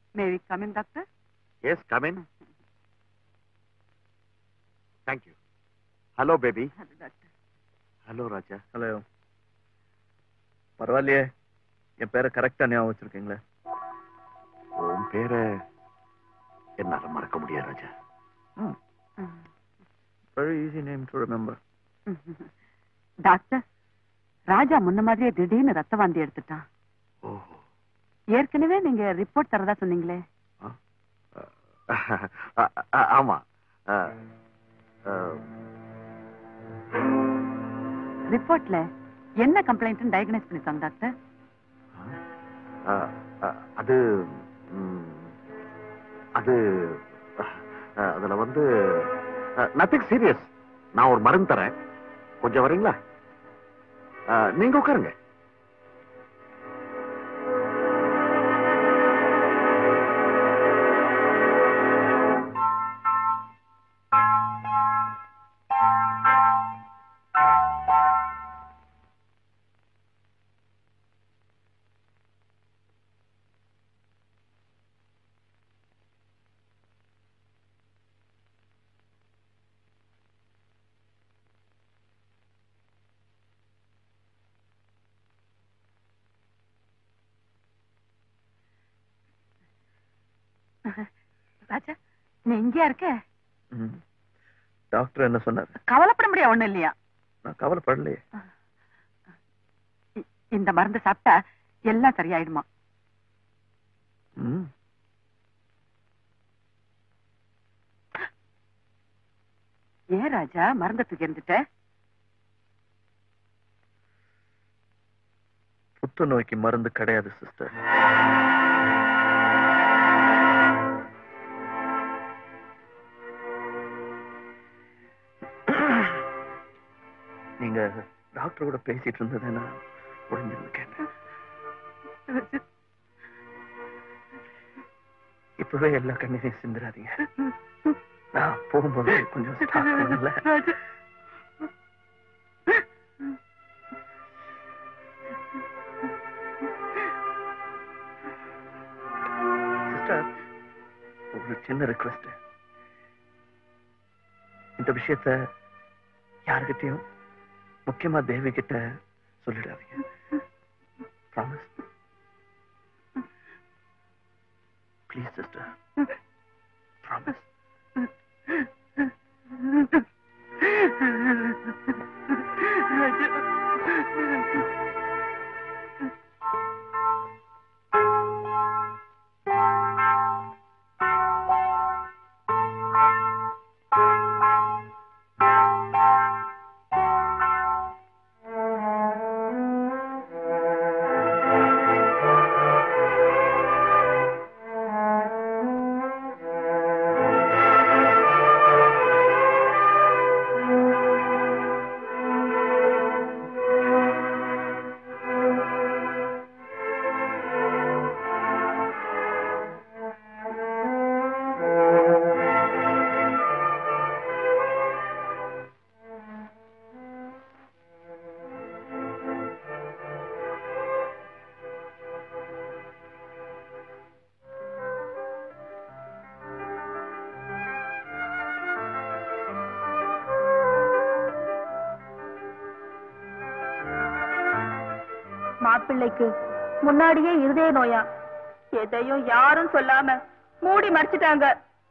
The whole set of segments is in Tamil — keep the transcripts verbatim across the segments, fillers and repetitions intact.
May we come in, doctor? Yes, come in. Thank you. Hello, baby. Hello, doctor. Hello, Raja. Hello. பரவாயில்லையே, என் பேரை கரெக்டா ஞாபகம் வச்சிருக்கீங்களே. உன் பேரை என்னால மறக்க முடியாது Raja. Very easy name to remember. Doctor, Raja முன்ன மாதிரியே திடீர்னு ரத்த வாந்தி எடுத்துட்டான். ஓஹோ. ஏற்கனவே நீங்க ரிப்போர்ட் தரதா சொன்னீங்களே. ஆமா. ரிப்போர்ட்ல என்ன கம்ப்ளைண்ட் டயக்னைஸ் பண்ணிருக்காங்க டாக்டர்? அது அது அதுல வந்து நத்திங் சீரியஸ். நான் ஒரு மருந்து தரேன், கொஞ்சம் வரீங்களா? நீங்க உட்காருங்க. ராஜா, நீ இங்கயா இருக்க? டாக்டர் என்ன சொன்னார்? கவலைப்பட முடியாது ஒண்ணு இல்லையா? நான் கவலைப்படலையே. இந்த மருந்து சாப்பிட்டா எல்லாம் சரியாயிடுமா? ஏன் ராஜா மருந்து தூக்கி இருந்துட்ட? புற்றுநோய்க்கு மருந்து கிடையாது சிஸ்டர். நீங்க டாக்டரோட பேசிட்டு இருந்ததை நான் உடஞ்சிருந்து கேட்டேன். இப்பவே எல்லா கண்ணீரையும் சிந்துறாதீங்க. நான் போகும்போது கொஞ்சம் சிஸ்டர், ஒரு சின்ன ரிக்வெஸ்ட். இந்த விஷயத்த யாருக்கிட்டையும், முக்கியமா தேவி கிட்ட சொல்லிடாதீங்க. ப்ராமிஸ். Please sister, promise. மாப்பிள்ளைக்கு முன்னாடியே இருதய நோயா, எதையும் யாரும் சொல்லாம மூடி மறைச்சிட்டாங்க.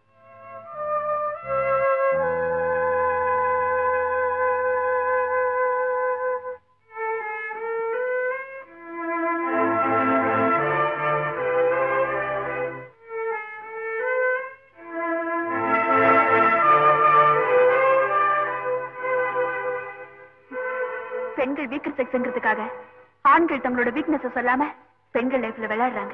பெண்கள் வீக்கர் செக்ஸ்ங்கிறதுக்காக ஆண்கள் தங்களோட வீக்னஸ் சொல்லாம பெண்கள் லைஃப்ல விளையாடுறாங்க.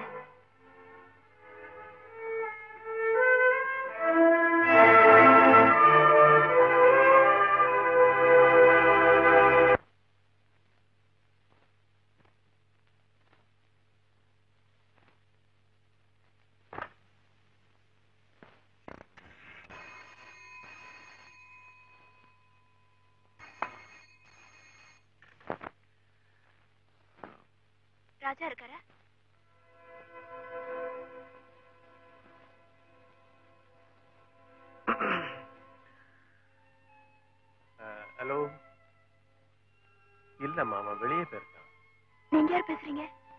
ராஜா இருக்காரா? இல்லம்மா, அவன் வெளியே போயிருக்கான். நீங்க யார் பேசுறீங்க?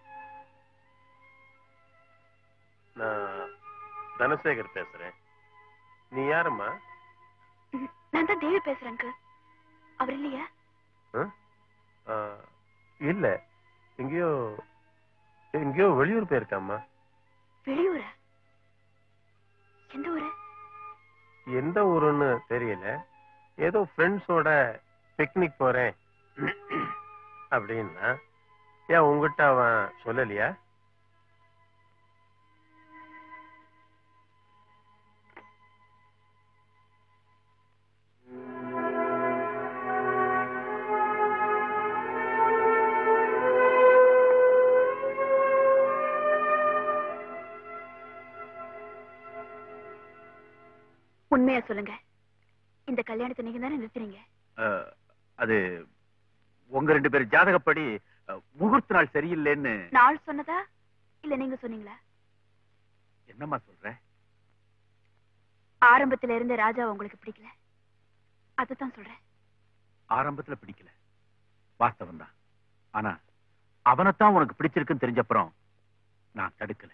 நான் தனசேகர் பேசுறேன். நீ யாரம்மா? நான் தான் தேவி பேசுறேன். அவர் இல்லையா? இல்ல, எங்கேயோ எங்கேயோ வெளியூர் போயிருக்காம்மா. வெளியூரா? எந்த ஊரு? எந்த ஊருன்னு தெரியல. ஏதோ ஃப்ரெண்ட்ஸோட பிக்னிக் போறேன் அப்படின்னா. ஏன் உங்ககிட்ட அவன் சொல்லலையா? உண்மையா சொல்லுங்க, இந்த கல்யாணத்தை நீங்க தானே நிறுத்துறீங்க? அது உங்க ரெண்டு பேர் ஜாதகப்படி முகூர்த்த நாள் சரியில்லைன்னு. நாள் சொன்னதா இல்ல நீங்க சொன்னீங்களா? என்னம்மா சொல்ற? ஆரம்பத்துல இருந்த ராஜா உங்களுக்கு பிடிக்கல, அதுதான் சொல்றேன். ஆரம்பத்துல பிடிக்கல, வாஸ்தவம் தான். ஆனா அவனைத்தான் உனக்கு பிடிச்சிருக்குன்னு தெரிஞ்சப்புறம் நான் தடுக்கல.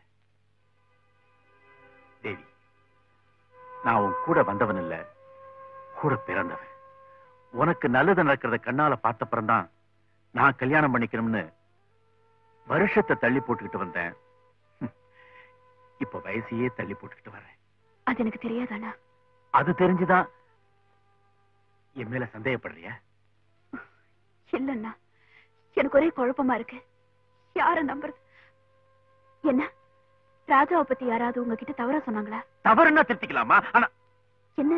தேவி, நான் உன் கூட வந்தவன் இல்ல, கூட பிறந்தவன். உனக்கு நல்லது நடக்கிறத கண்ணால பார்த்தப்புறம் தான் நான் கல்யாணம் பண்ணிக்கணும்னு வருஷத்தை தள்ளி போட்டுக்கிட்டு வந்தேன். இப்ப வயசையே தள்ளி போட்டுக்கிட்டு வரேன். அது எனக்கு தெரியாதானா? அது தெரிஞ்சுதான் என் மேல சந்தேகப்படுறிய? இல்லன்னா எனக்கு ஒரே குழப்பமா இருக்கு. யார நம்புறது? என்ன ராஜாவை பத்தி யாராவது உங்ககிட்ட தவறா சொன்னாங்களா? தவறுன்னா திருத்திக்கலாமா? ஆனா என்ன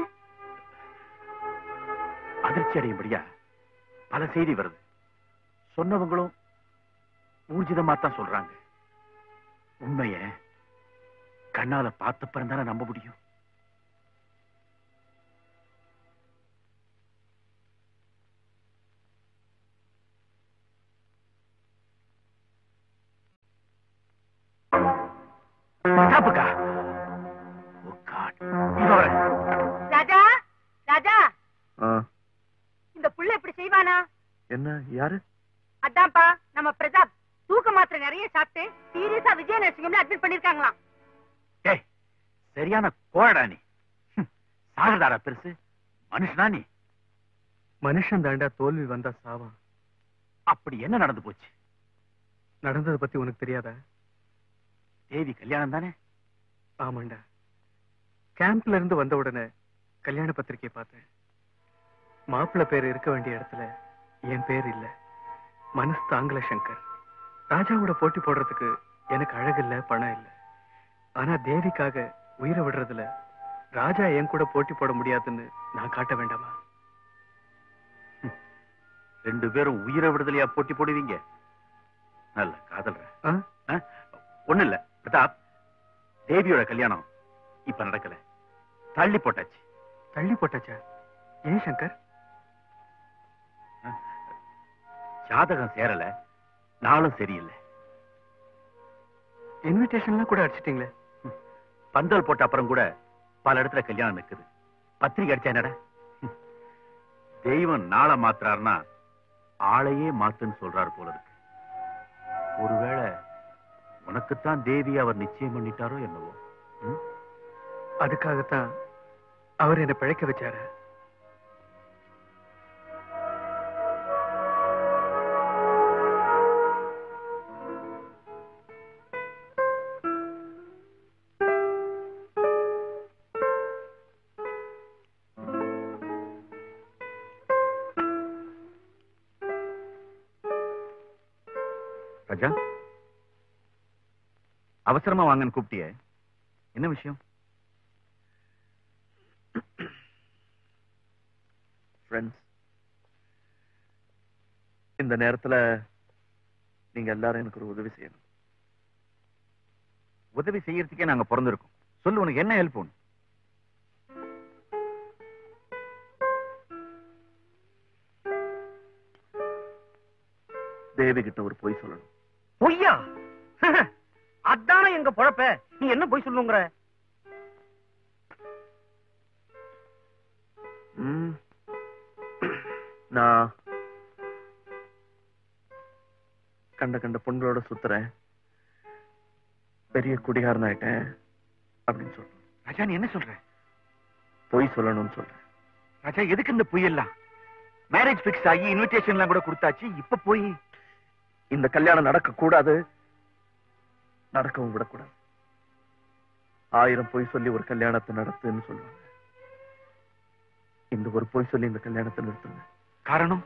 அதிர்ச்சி அடையும்படியா பல செய்தி வருது. சொன்னவங்களும் ஊர்ஜிதமா தான் சொல்றாங்க. உண்மைய கண்ணால பார்த்த பிறந்தானே நம்ப முடியும். ராஜா, ராஜா, இந்த புள்ள இப்படி செய்வானா? என்ன? யாரு? அதான்ப்பா நம்ம பிரதாப். தூக்க மாத்திரை நிறைய சாப்பிட்டு சீரியஸா விஜய நர்சிங்ல அட்மிட் பண்ணிருக்காங்களாம். ஏய், சரியான கோழடா நீ. சாகதாரா பெருசு, மனுஷனா நீ? மனுஷன் தாண்டா தோல்வி வந்தா சாவான். அப்படி என்ன நடந்து போச்சு? நடந்ததை பத்தி உனக்கு தெரியாதா? தேவி கல்யாணம் தானே? ஆமாண்டா. கேம்ப்ல இருந்து வந்த உடனே கல்யாண பத்திரிகை பார்த்தேன். மாப்பிள்ளை பேர் இருக்க வேண்டிய இடத்துல என் பேர் இல்ல. மனசு தாங்கல சங்கர். ராஜாவோட போட்டி போடுறதுக்கு எனக்கு அழகு இல்ல, பணம் இல்ல. ஆனா தேவிக்காக உயிரை விடுறதுல ராஜா என் கூட போட்டி போட முடியாதுன்னு நான் காட்ட வேண்டாமா? ரெண்டு பேரும் உயிரை விடுதலையா போட்டி போடுவீங்க? நல்ல காதல்ற. ஒண்ணு இல்ல பிரதாப், தேவியோட கல்யாணம் இப்ப நடக்கல, தள்ளி போட்டாச்சு. தள்ளி போட்டாச்சா? ஏன் சங்கர்? ஜாதகம் சேரல, நாளும் சரியில்லை. இன்விடேஷன்லாம் கூட அடிச்சிட்டீங்களே. பந்தல் போட்ட அப்புறம் கூட பல இடத்துல கல்யாணம் நிக்குது. பத்திரிகை அடிச்சா என்னடா? தெய்வம் நாளை மாத்துறாருன்னா ஆளையே மாத்துன்னு சொல்றாரு போல இருக்கு. ஒருவேளை உனக்குத்தான் தேவி அவர் நிச்சயம் பண்ணிட்டாரோ என்னவோ. அதுக்காகத்தான் அவர் என்னை பிழைக்க வச்சாரு. ராஜா, அவசரமா வாங்கன்னு கூப்பிட்டியே, என்ன விஷயம்? ஃப்ரெண்ட்ஸ், இந்த நேரத்துல நீங்க எல்லாரும் எனக்கு ஒரு உதவி செய்யணும். உதவி செய்யறதுக்கே நாங்க பிறந்திருக்கோம். சொல்லு, உனக்கு என்ன ஹெல்ப் வேணும்? தேவி கிட்ட ஒரு பொய் சொல்லணும். பொய்யா? அதான எங்க பொழப்ப. நீ என்ன பொய் சொல்லுங்கிற? நான் கண்ட கண்ட பொண்களோட சுத்துறேன், பெரிய குடிகாரன் ஆயிட்டேன் அப்படின்னு சொல்றேன். ராஜா நீ என்ன சொல்ற? பொய் சொல்லணும்னு சொல்றேன். ராஜா எதுக்கு இந்த பொய் எல்லாம்? மேரேஜ் பிக்ஸ் ஆகி இன்விடேஷன் எல்லாம் கூட கொடுத்தாச்சு, இப்ப போய் இந்த கல்யாணம் நடக்க கூடாது, நடக்கவும் விடக்கூடாது. ஆயிரம் பொய் சொல்லி ஒரு கல்யாணத்தை நடத்துன்னு சொல்லுவாங்க. இந்த ஒரு பொய் சொல்லி இந்த கல்யாணத்தை நிறுத்துங்க. காரணம்?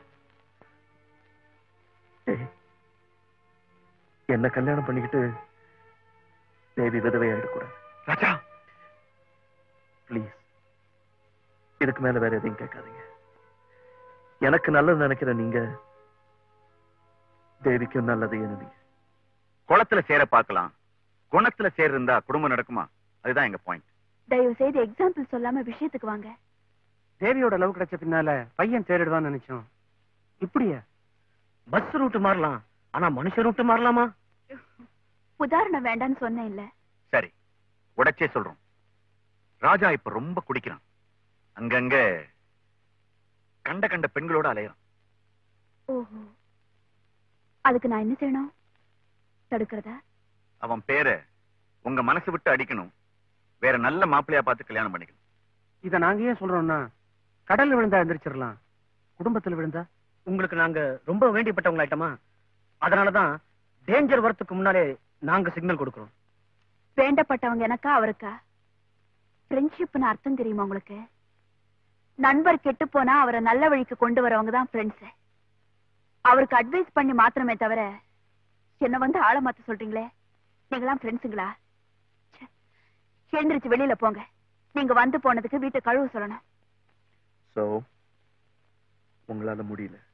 என்ன கல்யாணம் பண்ணிக்கிட்டு தேவி விதவை ஆயிடக்கூடாது. ராஜா பிளீஸ், இதுக்கு மேல வேற எதையும் கேட்காதீங்க. எனக்கு நல்லது நினைக்கிற நீங்க தேவிக்கும் நல்லது என்ன. குளத்துல சேர பார்க்கலாம், குணத்துல சேர் இருந்தா குடும்பம் நடக்குமா? அதுதான் எங்க பாயிண்ட். தயவு செய்து எக்ஸாம்பிள் சொல்லாம விஷயத்துக்கு வாங்க. தேவியோட லவ் கிடைச்ச பின்னால பையன் தேடிடுவான்னு நினைச்சோம். இப்படியா? பஸ் ரூட் மாறலாம், ஆனா மனுஷ ரூட் மாறலாமா? உதாரணம் வேண்டான்னு சொன்னேன் இல்ல. சரி, உடைச்சே சொல்றோம். ராஜா இப்ப ரொம்ப குடிக்கிறான், அங்கங்க கண்ட கண்ட பெண்களோட அலையறான். ஓஹோ, அதுக்கு நான் என்ன செய்யணும்? தடுக்கிறதா? அவன் பேரை உங்க மனசு விட்டு அடிக்கணும், வேற நல்ல மாப்பிள்ளையா பார்த்து கல்யாணம் பண்ணிக்கணும். இத நாங்க ஏன் சொல்றோம்னா, கடல்ல விழுந்தா எந்திரிச்சிடலாம், குடும்பத்துல விழுந்தா உங்களுக்கு நாங்க ரொம்ப வேண்டியப்பட்டவங்க ஆயிட்டோமா, அதனாலதான் டேஞ்சர் வரத்துக்கு முன்னாலே நாங்க சிக்னல் கொடுக்கிறோம். வேண்டப்பட்டவங்க எனக்கா அவருக்கா? ஃப்ரெண்ட்ஷிப்னு அர்த்தம் தெரியுமா உங்களுக்கு? நண்பர் கெட்டு போனா அவரை நல்ல வழிக்கு கொண்டு வரவங்க தான் ஃப்ரெண்ட்ஸ். அவருக்கு அட்வைஸ் பண்ணி மாத்திரமே தவிர என்ன வந்து ஆள மாத்த சொல்றீங்களே, நீங்களாம் ஃப்ரெண்ட்ஸுங்களா? எழுந்திருச்சு வெளியில போங்க. நீங்க வந்து போனதுக்கு வீட்டை கழுவு சொல்லணும். சோ உங்களால முடியல.